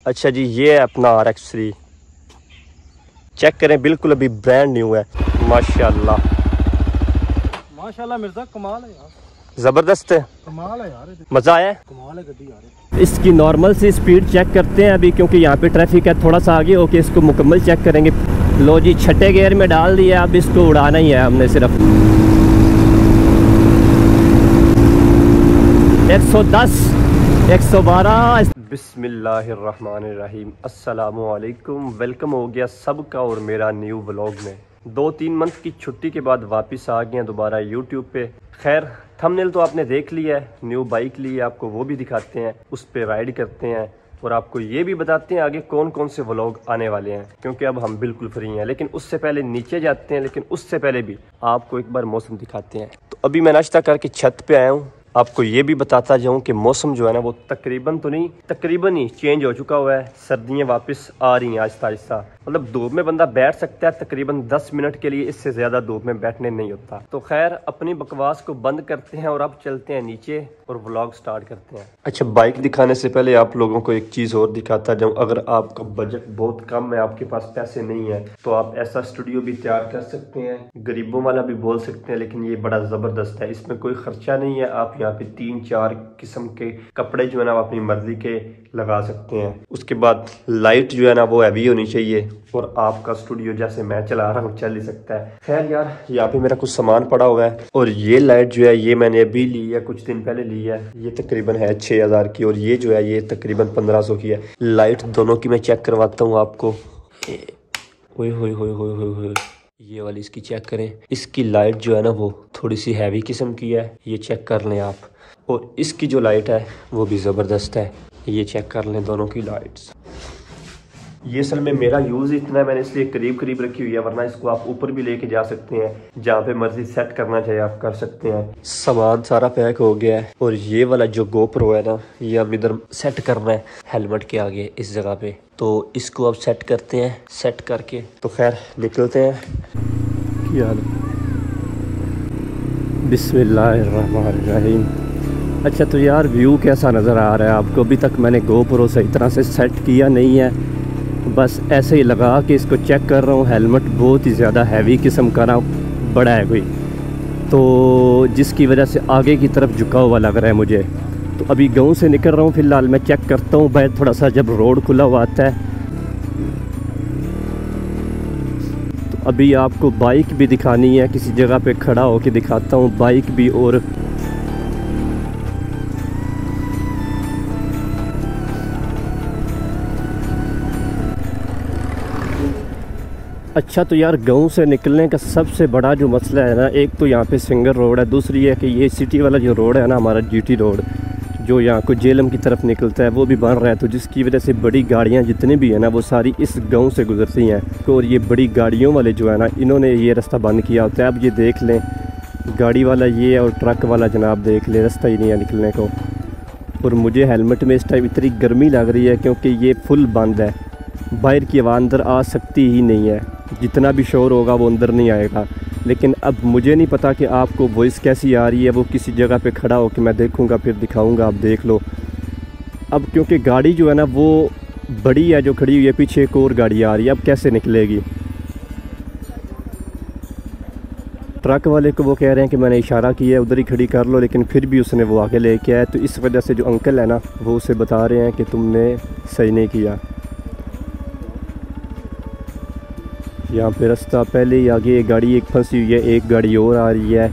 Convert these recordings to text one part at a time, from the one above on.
अच्छा जी, ये है अपना RX3। चेक करें, बिल्कुल अभी ब्रांड न्यू है। माशाल्लाह माशाल्लाह मिर्जा, कमाल है यार, जबरदस्त है, कमाल है यार, मजा आया, कमाल है गड्डी यार। इसकी नॉर्मल सी स्पीड चेक करते हैं अभी, क्योंकि यहाँ पे ट्रैफिक है। थोड़ा सा आगे होके इसको मुकम्मल चेक करेंगे। लो जी, छठे गियर में डाल दिया, अब इसको उड़ाना ही है हमने सिर्फ। 110, 112। बिस्मिल्लाहिर्रहमानिर्रहीम, अस्सलामुअलैकुम। वेलकम हो गया सबका और मेरा न्यू व्लॉग में। 2-3 मंथ की छुट्टी के बाद वापस आ गए दोबारा यूट्यूब पे। खैर, थंबनेल तो आपने देख लिया है, न्यू बाइक ली है, आपको वो भी दिखाते हैं, उस पर राइड करते हैं और आपको ये भी बताते हैं आगे कौन कौन से व्लॉग आने वाले हैं, क्योंकि अब हम बिल्कुल फ्री हैं। लेकिन उससे पहले नीचे जाते हैं, लेकिन उससे पहले भी आपको एक बार मौसम दिखाते हैं। तो अभी मैं नाश्ता करके छत पे आया हूँ। आपको ये भी बताता जाऊं कि मौसम जो है ना वो तकरीबन तो नहीं, तकरीबन ही चेंज हो चुका हुआ है। सर्दियां वापस आ रही हैं आहिस्ता आहिस्ता। मतलब धूप में बंदा बैठ सकता है तकरीबन 10 मिनट के लिए, इससे ज़्यादा धूप में बैठने नहीं होता। तो खैर, अपनी बकवास को बंद करते हैं और अब चलते हैं नीचे और व्लॉग स्टार्ट करते हैं। अच्छा, बाइक दिखाने से पहले आप लोगों को एक चीज़ और दिखाता जाऊँ। अगर आपका बजट बहुत कम है, आपके पास पैसे नहीं है, तो आप ऐसा स्टूडियो भी तैयार कर सकते हैं। गरीबों वाला भी बोल सकते हैं, लेकिन ये बड़ा ज़बरदस्त है। इसमें कोई खर्चा नहीं है। आप यहाँ पे 3-4 किस्म के कपड़े जो है ना अपनी मर्जी के लगा सकते हैं। उसके बाद लाइट जो है ना वो हैवी होनी चाहिए, और आपका स्टूडियो जैसे मैं चला रहा हूँ चल ही सकता है। खैर यार, यहाँ पे मेरा कुछ सामान पड़ा हुआ है, और ये लाइट जो है ये मैंने अभी ली है, कुछ दिन पहले ली है। ये तकरीबन है 6000 की, और ये जो है ये तकरीबन 1500 की है। लाइट दोनों की मैं चेक करवाता हूँ आपको। ओए होए होए होए होए होए, ये वाली इसकी चेक करें। इसकी लाइट जो है ना वो थोड़ी सी हैवी किस्म की है, ये चेक कर लें आप। और इसकी जो लाइट है वो भी ज़बरदस्त है, ये चेक कर लें दोनों की लाइट्स। ये असल में मेरा यूज़ इतना है, मैंने इसलिए करीब करीब रखी हुई है, वरना इसको आप ऊपर भी लेके जा सकते हैं। जहाँ पे मर्जी सेट करना चाहिए आप कर सकते हैं। सामान सारा पैक हो गया है, और ये वाला जो GoPro है ना, ये हम इधर सेट करना है हेलमेट के आगे इस जगह पे। तो इसको अब सेट करते हैं। सेट करके तो खैर निकलते हैं। क्या हाल है? बिस्मिल्लाहिर्रहमानिर्रहीम। अच्छा, तो यार व्यू कैसा नज़र आ रहा है आपको? अभी तक मैंने GoPro सही तरह से सेट किया नहीं है, बस ऐसे ही लगा के इसको चेक कर रहा हूँ। हेलमेट बहुत ही ज़्यादा हैवी किस्म का ना बड़ा है कोई, तो जिसकी वजह से आगे की तरफ झुका हुआ लग रहा है मुझे। तो अभी गाँव से निकल रहा हूँ, फ़िलहाल मैं चेक करता हूँ भाई, थोड़ा सा जब रोड खुला हुआ आता है। तो अभी आपको बाइक भी दिखानी है, किसी जगह पे खड़ा होके दिखाता हूँ बाइक भी। और अच्छा, तो यार गाँव से निकलने का सबसे बड़ा जो मसला है ना, एक तो यहाँ पे सिंगल रोड है, दूसरी है कि ये सिटी वाला जो रोड है ना हमारा GT रोड, जो यहाँ को जेलम की तरफ निकलता है, वो भी बन रहा है। तो जिसकी वजह से बड़ी गाड़ियाँ जितनी भी है ना वो सारी इस गांव से गुजरती हैं। और ये बड़ी गाड़ियों वाले जो है ना, इन्होंने ये रास्ता बंद किया होता है। अब ये देख लें, गाड़ी वाला ये है और ट्रक वाला जनाब देख लें, रास्ता ही नहीं है निकलने को। और मुझे हेलमेट में इस टाइम इतनी गर्मी लग रही है, क्योंकि ये फुल बंद है, बाहर की हवा अंदर आ सकती ही नहीं है। जितना भी शोर होगा वो अंदर नहीं आएगा। लेकिन अब मुझे नहीं पता कि आपको वॉइस कैसी आ रही है। वो किसी जगह पे खड़ा हो कि मैं देखूंगा फिर दिखाऊंगा, आप देख लो। अब क्योंकि गाड़ी जो है ना वो बड़ी है जो खड़ी हुई है, पीछे एक और गाड़ी आ रही है, अब कैसे निकलेगी? ट्रक वाले को वो कह रहे हैं कि मैंने इशारा किया है उधर ही खड़ी कर लो, लेकिन फिर भी उसने वो आगे लेके आया। तो इस वजह से जो अंकल है ना वो उसे बता रहे हैं कि तुमने सही नहीं किया। यहाँ पे रास्ता पहले ही आगे एक गाड़ी एक फंसी हुई है, एक गाड़ी और आ रही है।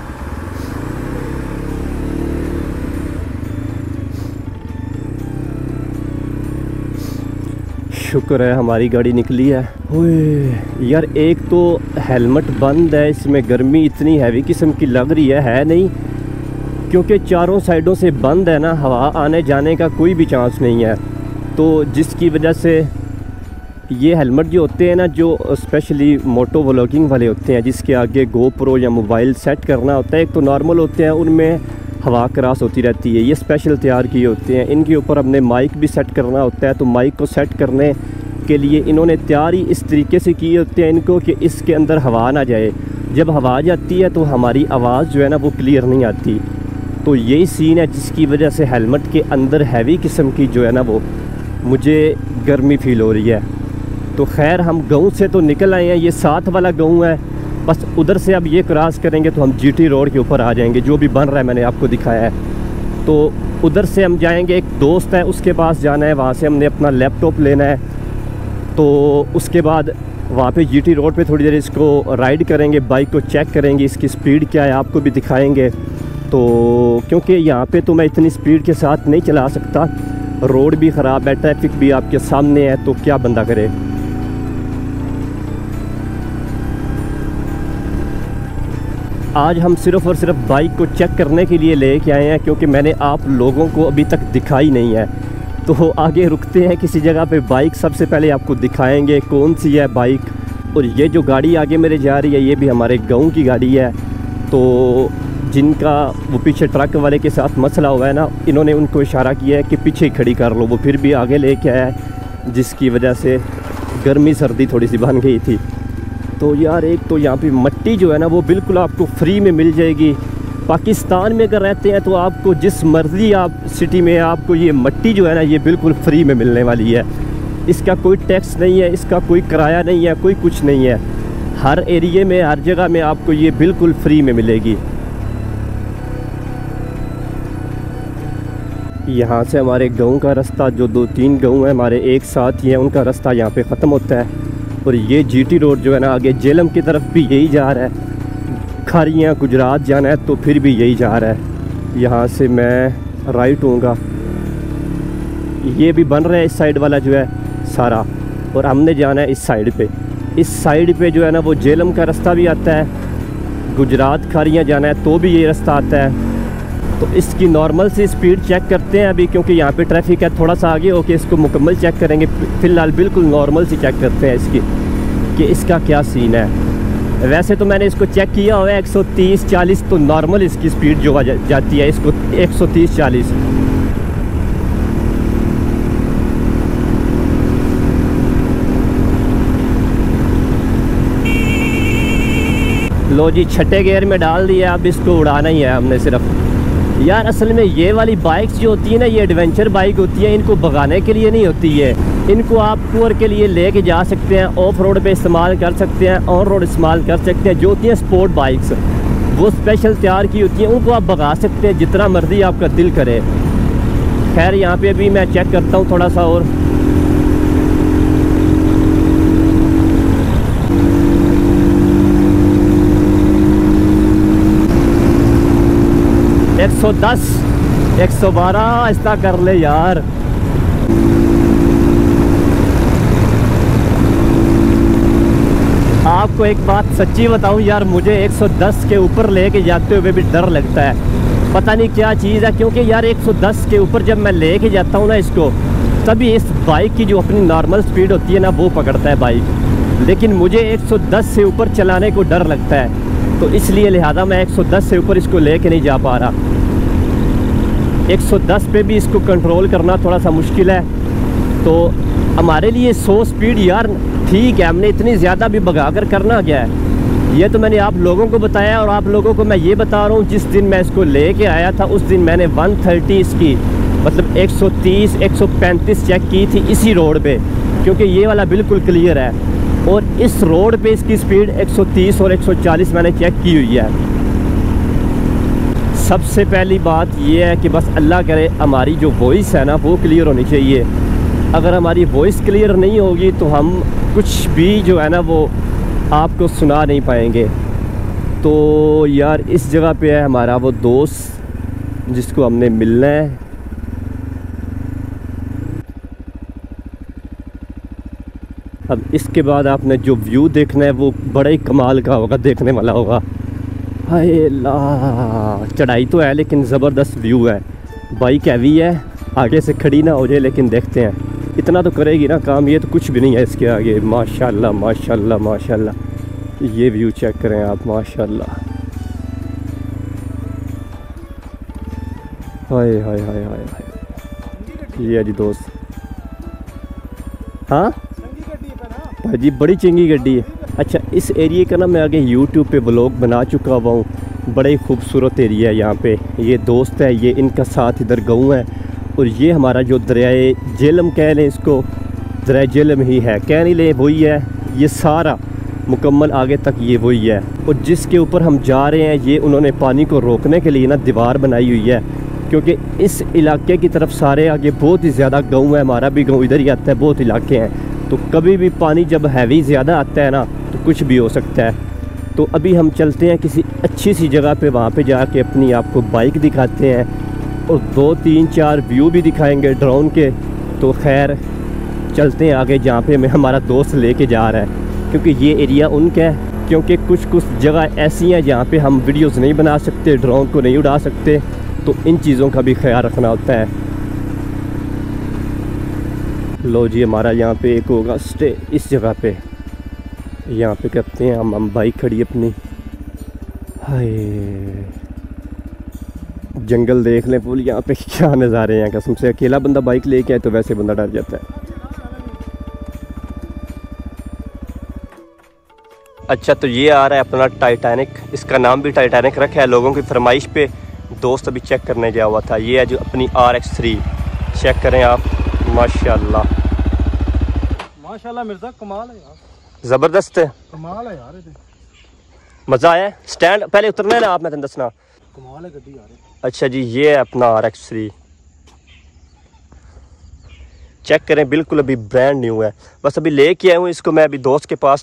शुक्र है हमारी गाड़ी निकली है। ओए यार, एक तो हेलमेट बंद है, इसमें गर्मी इतनी हैवी किस्म की लग रही है नहीं, क्योंकि चारों साइडों से बंद है ना, हवा आने जाने का कोई भी चांस नहीं है। तो जिसकी वजह से ये हेलमेट जो होते हैं ना, जो स्पेशली मोटो व्लॉगिंग वाले होते हैं, जिसके आगे GoPro या मोबाइल सेट करना होता है, एक तो नॉर्मल होते हैं उनमें हवा क्रॉस होती रहती है, ये स्पेशल तैयार किए होते हैं। इनके ऊपर अपने माइक भी सेट करना होता है, तो माइक को सेट करने के लिए इन्होंने तैयार ही इस तरीके से किए होते हैं इनको कि इसके अंदर हवा ना जाए। जब हवा आ जाती है तो हमारी आवाज़ जो है ना वो क्लियर नहीं आती। तो यही सीन है जिसकी वजह से हेलमेट के अंदर हैवी किस्म की जो है ना वो मुझे गर्मी फ़ील हो रही है। तो खैर हम गाँव से तो निकल आए हैं, ये साथ वाला गाँव है, बस उधर से अब ये क्रॉस करेंगे तो हम जीटी रोड के ऊपर आ जाएंगे, जो भी बन रहा है मैंने आपको दिखाया है। तो उधर से हम जाएंगे, एक दोस्त है उसके पास जाना है, वहाँ से हमने अपना लैपटॉप लेना है। तो उसके बाद वहाँ पे जीटी रोड पे थोड़ी देर इसको राइड करेंगे, बाइक को चेक करेंगे, इसकी स्पीड क्या है आपको भी दिखाएंगे। तो क्योंकि यहाँ पे तो मैं इतनी स्पीड के साथ नहीं चला सकता, रोड भी ख़राब है, ट्रैफिक भी आपके सामने है, तो क्या बंदा करे। आज हम सिर्फ़ और सिर्फ बाइक को चेक करने के लिए लेके आए हैं, क्योंकि मैंने आप लोगों को अभी तक दिखाई नहीं है। तो आगे रुकते हैं किसी जगह पे, बाइक सबसे पहले आपको दिखाएंगे कौन सी है बाइक। और ये जो गाड़ी आगे मेरे जा रही है, ये भी हमारे गांव की गाड़ी है। तो जिनका वो पीछे ट्रक वाले के साथ मसला हुआ है ना, इन्होंने उनको इशारा किया है कि पीछे ही खड़ी कर लो, वो फिर भी आगे लेके आया है, जिसकी वजह से गर्मी सर्दी थोड़ी सी बन गई थी। तो यार एक तो यहाँ पे मिट्टी जो है ना वो बिल्कुल आपको फ्री में मिल जाएगी। पाकिस्तान में अगर रहते हैं तो आपको जिस मर्ज़ी आप सिटी में आपको ये मिट्टी जो है ना ये बिल्कुल फ्री में मिलने वाली है। इसका कोई टैक्स नहीं है, इसका कोई किराया नहीं है, कोई कुछ नहीं है। हर एरिए में हर जगह में आपको ये बिल्कुल फ्री में मिलेगी। यहाँ से हमारे गांव का रास्ता, जो 2-3 गांव हैं हमारे एक साथ ही हैं, उनका रास्ता यहाँ पे ख़त्म होता है। और ये जीटी रोड जो है ना आगे जेलम की तरफ भी यही जा रहा है, खारियाँ गुजरात जाना है तो फिर भी यही जा रहा है। यहाँ से मैं राइट होऊंगा, ये भी बन रहा है इस साइड वाला जो है सारा, और हमने जाना है इस साइड पे। इस साइड पे जो है ना वो जेलम का रास्ता भी आता है, गुजरात खारियाँ जाना है तो भी ये रास्ता आता है। तो इसकी नॉर्मल सी स्पीड चेक करते हैं अभी, क्योंकि यहाँ पे ट्रैफिक है, थोड़ा सा आगे होके इसको मुकम्मल चेक करेंगे। फ़िलहाल बिल्कुल नॉर्मल सी चेक करते हैं इसकी कि इसका क्या सीन है। वैसे तो मैंने इसको चेक किया हुआ है 130-40, तो नॉर्मल इसकी स्पीड जो जाती है इसको 130-40। लो जी, छठे गियर में डाल दिया, अब इसको उड़ाना ही है हमने सिर्फ। यार असल में ये वाली बाइक्स जो होती है ना, ये एडवेंचर बाइक होती है, इनको भगाने के लिए नहीं होती है। इनको आप टूर के लिए लेके जा सकते हैं, ऑफ रोड पे इस्तेमाल कर सकते हैं, ऑन रोड इस्तेमाल कर सकते हैं। जो होती हैं स्पोर्ट बाइक्स, वो स्पेशल तैयार की होती हैं, उनको आप भगा सकते हैं जितना मर्जी आपका दिल करे। खैर यहाँ पे अभी मैं चेक करता हूँ थोड़ा सा और। एक 110, 112 ऐसा कर ले यार। आपको एक बात सच्ची बताऊं यार, मुझे 110 के ऊपर लेके जाते हुए भी डर लगता है, पता नहीं क्या चीज़ है। क्योंकि यार 110 के ऊपर जब मैं लेके जाता हूँ ना इसको, तभी इस बाइक की जो अपनी नॉर्मल स्पीड होती है ना वो पकड़ता है बाइक, लेकिन मुझे 110 से ऊपर चलाने को डर लगता है। तो इसलिए लिहाजा मैं 110 से ऊपर इसको लेके नहीं जा पा रहा। 110 पे भी इसको कंट्रोल करना थोड़ा सा मुश्किल है। तो हमारे लिए 100 स्पीड यार ठीक है, हमने इतनी ज़्यादा भी भगा कर करना क्या है। ये तो मैंने आप लोगों को बताया, और आप लोगों को मैं ये बता रहा हूँ, जिस दिन मैं इसको लेके आया था उस दिन मैंने 130 इसकी मतलब 130 135 चेक की थी इसी रोड पे, क्योंकि ये वाला बिल्कुल क्लियर है। और इस रोड पे इसकी स्पीड 130 और 140 मैंने चेक की हुई है। सबसे पहली बात ये है कि बस अल्लाह करे हमारी जो वॉइस है ना वो क्लियर होनी चाहिए। अगर हमारी वॉइस क्लियर नहीं होगी तो हम कुछ भी जो है ना वो आपको सुना नहीं पाएंगे। तो यार इस जगह पे है हमारा वो दोस्त जिसको हमने मिलना है। अब इसके बाद आपने जो व्यू देखना है वो बड़ा ही कमाल का होगा, देखने वाला होगा। हाय अल्लाह, चढ़ाई तो है लेकिन ज़बरदस्त व्यू है। बाइक हैवी है, आगे से खड़ी ना हो जाए, लेकिन देखते हैं इतना तो करेगी ना काम, ये तो कुछ भी नहीं है इसके आगे। माशाल्लाह माशाल्लाह माशाल्लाह, ये व्यू चेक करें आप, माशाल्लाह। हाय हाय हाय हाय हाय, ये जी दोस्त। हाँ भाजी, बड़ी चंगी गड्डी है। अच्छा, इस एरिए का ना मैं आगे यूट्यूब पे व्लॉग बना चुका हुआ हूँ। बड़ा ही खूबसूरत एरिया है यहाँ पे। ये दोस्त है, ये इनका साथ इधर गाँव है, और ये हमारा जो दरियाए झेलम कह लें इसको, दरिया झेलम ही है, कह नहीं लें वही है। ये सारा मुकम्मल आगे तक ये वही है। और जिसके ऊपर हम जा रहे हैं ये उन्होंने पानी को रोकने के लिए ना दीवार बनाई हुई है, क्योंकि इस इलाके की तरफ सारे आगे बहुत ही ज़्यादा गाँव है, हमारा भी गाँव इधर ही आता है, बहुत इलाके हैं। तो कभी भी पानी जब हैवी ज़्यादा आता है ना तो कुछ भी हो सकता है। तो अभी हम चलते हैं किसी अच्छी सी जगह पे, वहाँ पे जाके अपनी आपको बाइक दिखाते हैं और 2 3 4 व्यू भी दिखाएंगे ड्रोन के। तो खैर चलते हैं आगे जहाँ पे हमें हमारा दोस्त लेके जा रहा है, क्योंकि ये एरिया उनका है। क्योंकि कुछ जगह ऐसी हैं जहाँ पे हम वीडियोस नहीं बना सकते, ड्रोन को नहीं उड़ा सकते, तो इन चीज़ों का भी ख्याल रखना होता है। लो जी, हमारा यहाँ पे एक होगा स्टे, इस जगह पे यहाँ पे करते हैं हम बाइक खड़ी अपनी। हाय जंगल देख लें फुल, यहाँ पे क्या नज़ारे हैं कसम से। अकेला बंदा बाइक लेके आए तो वैसे बंदा डर जाता है। अच्छा, तो ये आ रहा है अपना टाइटैनिक, इसका नाम भी टाइटैनिक रखा है लोगों की फरमाइश पे। दोस्त अभी चेक करने गया हुआ था। ये है जो अपनी RX3, चेक करें आप, माशाल्लाह माशाल्लाह मिर्जा, कमाल है यार, ज़बरदस्त है, कमाल है यार, मज़ा आया। स्टैंड पहले उतरना है ना आप, मैं तेन दसना, कमाल है गड्डी यार। अच्छा जी, ये है अपना RX3, चेक करें, बिल्कुल अभी ब्रांड न्यू है। बस अभी लेके आया हूँ इसको मैं अभी दोस्त के पास।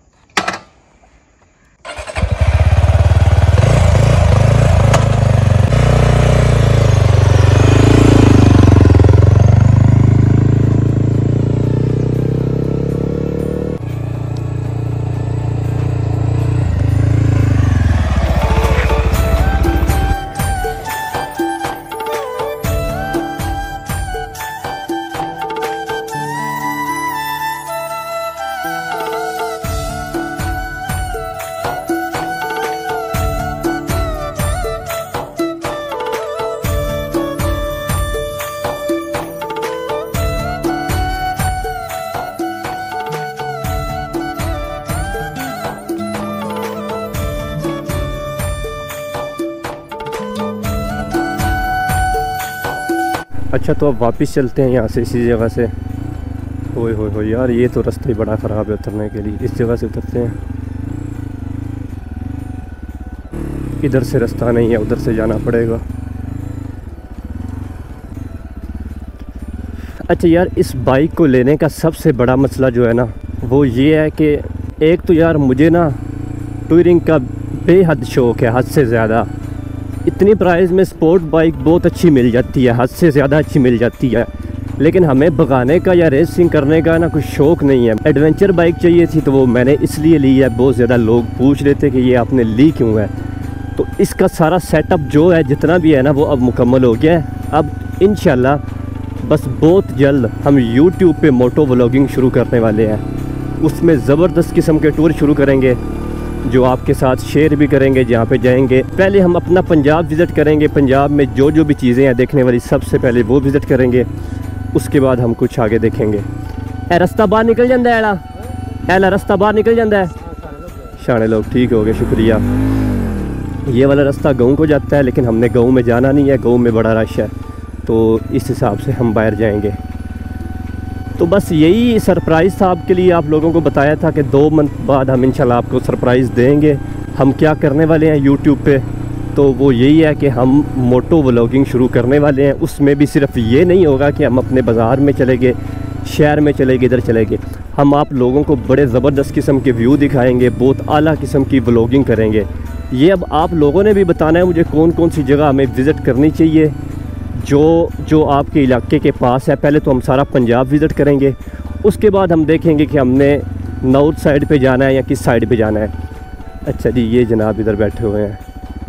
अच्छा, तो अब वापस चलते हैं यहाँ से, इसी जगह से। ओए हो यार, ये तो रास्ता ही बड़ा ख़राब है उतरने के लिए। इस जगह से उतरते हैं, इधर से रास्ता नहीं है, उधर से जाना पड़ेगा। अच्छा यार, इस बाइक को लेने का सबसे बड़ा मसला जो है ना वो ये है कि एक तो यार मुझे ना टूरिंग का बेहद शौक़ है, हद से ज़्यादा। इतनी प्राइस में स्पोर्ट बाइक बहुत अच्छी मिल जाती है, हद से ज़्यादा अच्छी मिल जाती है, लेकिन हमें भगाने का या रेसिंग करने का ना कुछ शौक़ नहीं है। एडवेंचर बाइक चाहिए थी तो वो मैंने इसलिए ली है। बहुत ज़्यादा लोग पूछ रहे थे कि ये आपने ली क्यों है, तो इसका सारा सेटअप जो है जितना भी है ना वो अब मुकम्मल हो गया है। अब इंशाल्लाह बस बहुत जल्द हम YouTube पे मोटो व्लॉगिंग शुरू करने वाले हैं। उसमें ज़बरदस्त किस्म के टूर शुरू करेंगे जो आपके साथ शेयर भी करेंगे। जहाँ पे जाएंगे पहले हम अपना पंजाब विज़िट करेंगे, पंजाब में जो भी चीज़ें हैं देखने वाली सबसे पहले वो विज़िट करेंगे, उसके बाद हम कुछ आगे देखेंगे। ए रास्ता बाहर निकल जाता है, एला रास्ता बाहर निकल जाता है, शाने लोग ठीक हो गए, शुक्रिया। ये वाला रास्ता गाँव को जाता है, लेकिन हमने गाँव में जाना नहीं है, गाँव में बड़ा रश है, तो इस हिसाब से हम बाहर जाएंगे। तो बस यही सरप्राइज़ था आपके लिए, आप लोगों को बताया था कि 2 मंथ बाद हम इंशाल्लाह आपको सरप्राइज़ देंगे। हम क्या करने वाले हैं YouTube पे, तो वो यही है कि हम मोटो व्लॉगिंग शुरू करने वाले हैं। उसमें भी सिर्फ ये नहीं होगा कि हम अपने बाज़ार में चले गए, शहर में चले गए, इधर चले गए। हम आप लोगों को बड़े ज़बरदस्त किस्म के व्यू दिखाएँगे, बहुत आला किस्म की व्लॉगिंग करेंगे। ये अब आप लोगों ने भी बताना है मुझे कौन कौन सी जगह हमें विज़िट करनी चाहिए जो आपके इलाके के पास है। पहले तो हम सारा पंजाब विज़िट करेंगे, उसके बाद हम देखेंगे कि हमने नॉर्थ साइड पे जाना है या किस साइड पे जाना है। अच्छा जी, ये जनाब इधर बैठे हुए हैं,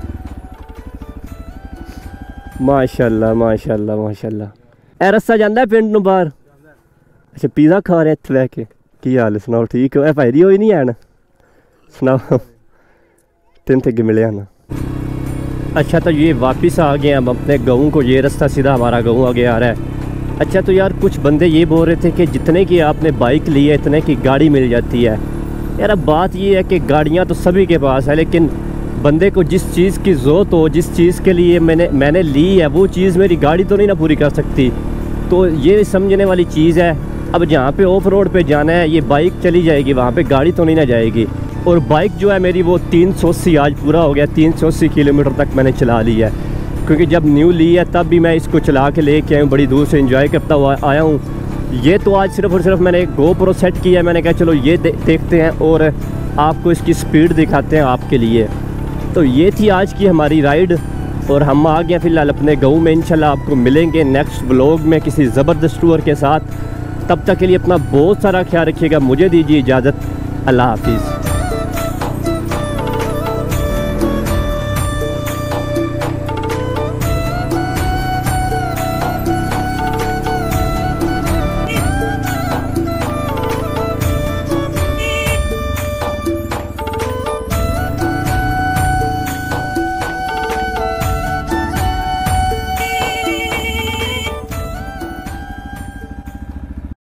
माशाल्लाह माशाल्लाह माशाल्लाह। ए रस्सा जाता है पिंड नूं बाहर? अच्छा, पिज़्ज़ा खा रहे इत्थे लैके, की हाल सुनाओ, ठीक हो? भाई होई नहीं है सुनाओ, तेन थे मिले ना। अच्छा, तो ये वापस आ गए हम अपने गाँव को, ये रास्ता सीधा हमारा गाँव आगे आ रहा है। अच्छा, तो यार कुछ बंदे ये बोल रहे थे कि जितने की आपने बाइक ली है इतने की गाड़ी मिल जाती है। यार अब बात ये है कि गाड़ियाँ तो सभी के पास है, लेकिन बंदे को जिस चीज़ की ज़रूरत हो, जिस चीज़ के लिए मैंने ली है, वो चीज़ मेरी गाड़ी तो नहीं ना पूरी कर सकती। तो ये समझने वाली चीज़ है। अब जहाँ पे ऑफ रोड पे जाना है ये बाइक चली जाएगी, वहाँ पे गाड़ी तो नहीं ना जाएगी। और बाइक जो है मेरी वो 380 आज पूरा हो गया, 380 किलोमीटर तक मैंने चला ली है। क्योंकि जब न्यू ली है तब भी मैं इसको चला के लेके आया हूँ, बड़ी दूर से एंजॉय करता हुआ आया हूँ। ये तो आज सिर्फ और सिर्फ मैंने GoPro सेट किया है, मैंने कहा चलो ये देखते हैं और आपको इसकी स्पीड दिखाते हैं आपके लिए। तो ये थी आज की हमारी राइड और हम आ गए फ़िलहाल अपने गाँव में। इंशाल्लाह आपको मिलेंगे नेक्स्ट व्लॉग में किसी ज़बरदस्त टूर के साथ। तब तक के लिए अपना बहुत सारा ख्याल रखिएगा। मुझे दीजिए इजाज़त। अल्लाह हाफिज़।